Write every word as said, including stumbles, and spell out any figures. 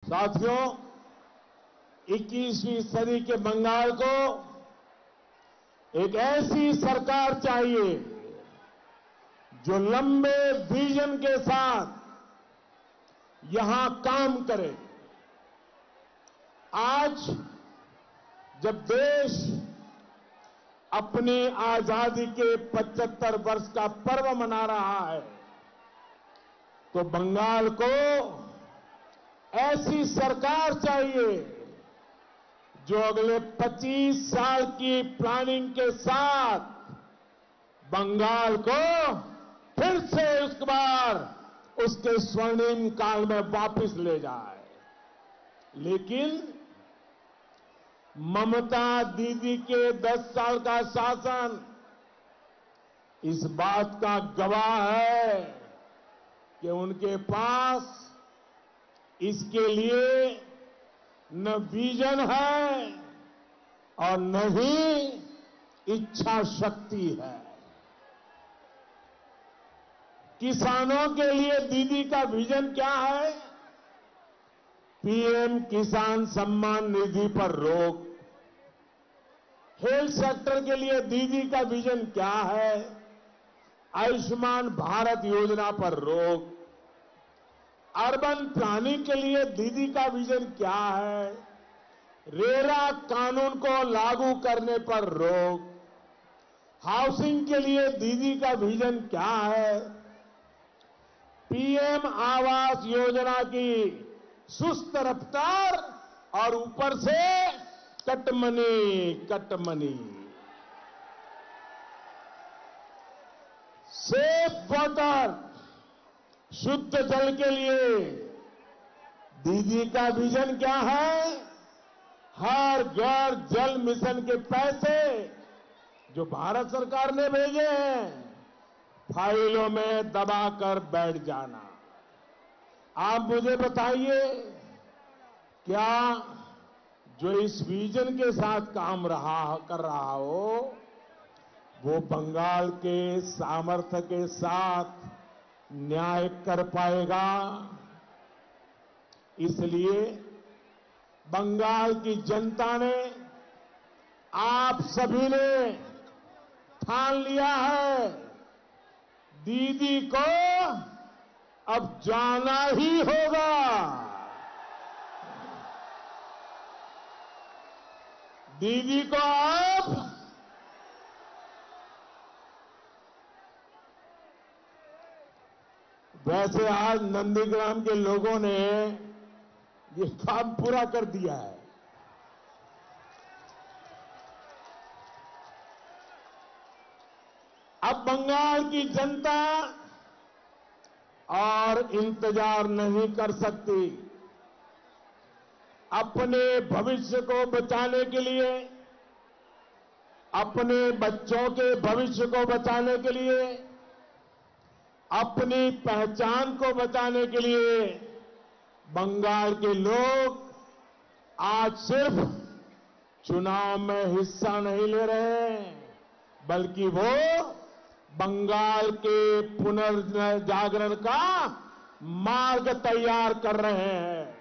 साथियों, इक्कीसवीं सदी के बंगाल को एक ऐसी सरकार चाहिए जो लंबे विजन के साथ यहां काम करे। आज जब देश अपनी आजादी के पचहत्तर वर्ष का पर्व मना रहा है, तो बंगाल को ऐसी सरकार चाहिए जो अगले पच्चीस साल की प्लानिंग के साथ बंगाल को फिर से एक बार उसके स्वर्णिम काल में वापस ले जाए। लेकिन ममता दीदी के दस साल का शासन इस बात का गवाह है कि उनके पास इसके लिए न विजन है और न ही इच्छा शक्ति है। किसानों के लिए दीदी का विजन क्या है? पीएम किसान सम्मान निधि पर रोक। हेल्थ सेक्टर के लिए दीदी का विजन क्या है? आयुष्मान भारत योजना पर रोक। अर्बन प्लानिंग के लिए दीदी का विजन क्या है? रेरा कानून को लागू करने पर रोक। हाउसिंग के लिए दीदी का विजन क्या है? पीएम आवास योजना की सुस्त रफ्तार और ऊपर से कटमनी कटमनी। सेफ वाटर, शुद्ध जल के लिए दीदी का विजन क्या है? हर घर जल मिशन के पैसे जो भारत सरकार ने भेजे हैं, फाइलों में दबाकर बैठ जाना। आप मुझे बताइए, क्या जो इस विजन के साथ काम रहा कर रहा हो वो बंगाल के सामर्थ्य के साथ न्याय कर पाएगा? इसलिए बंगाल की जनता ने, आप सभी ने ठान लिया है, दीदी को अब जाना ही होगा। दीदी को अब वैसे आज नंदीग्राम के लोगों ने ये काम पूरा कर दिया है। अब बंगाल की जनता और इंतजार नहीं कर सकती। अपने भविष्य को बचाने के लिए, अपने बच्चों के भविष्य को बचाने के लिए, अपनी पहचान को बचाने के लिए बंगाल के लोग आज सिर्फ चुनाव में हिस्सा नहीं ले रहे हैं, बल्कि वो बंगाल के पुनर्जागरण का मार्ग तैयार कर रहे हैं।